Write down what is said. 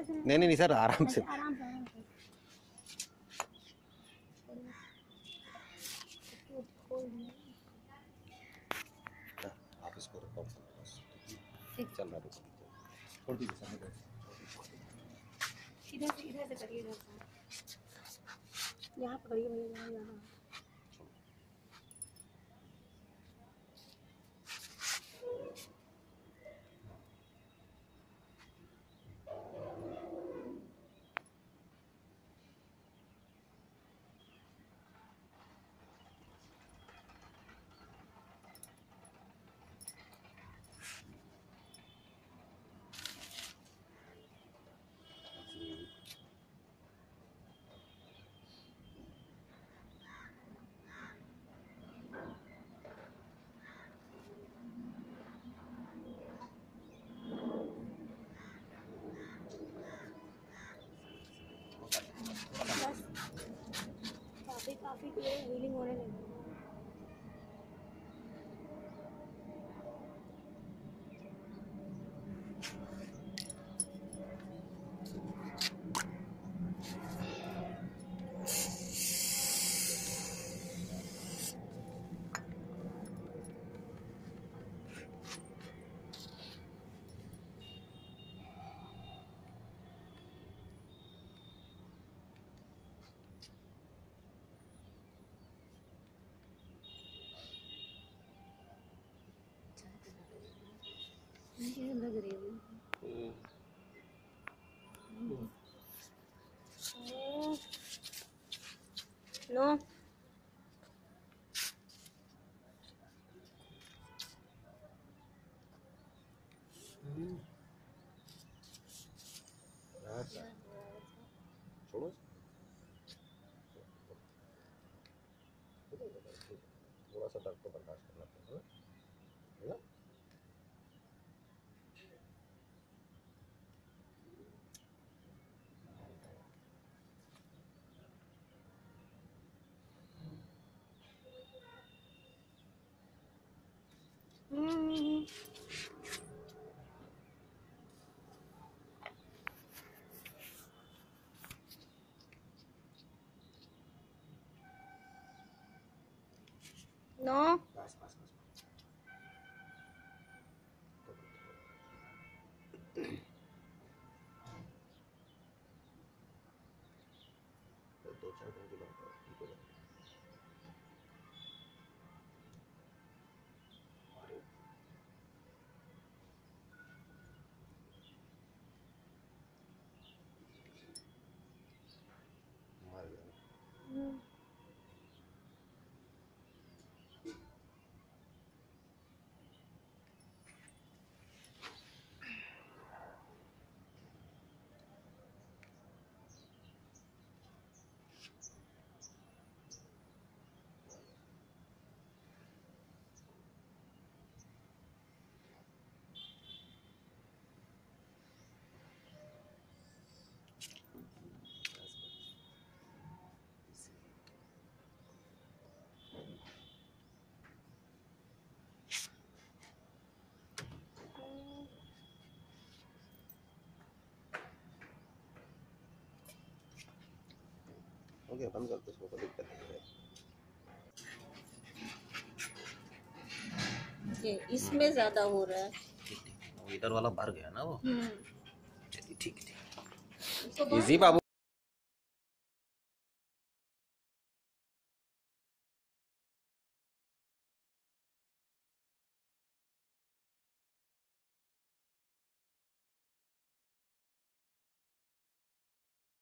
नहीं नहीं सर, आराम से। आराम से। आप इसको रखो, ठीक चल रहा है। छोड़ दीजिए सर, इधर से करिए, इधर से यहाँ पकड़िए भैया, यहाँ। काफी हीलिंग होने लगी। लग रही है नो छोड़ो, थोड़ा सा दर्द तो बर्दाश्त करना पड़ेगा, है ना? नो बस बस बस। दो चार दिन के बाद ठीक हो जाएगा। मर गया। ओके, बंद कर दो इसको, कोई दिक्कत नहीं है। इसमें ज्यादा हो रहा है, इधर वाला भर गया ना वो। चलिए ठीक है, इजी बाबू।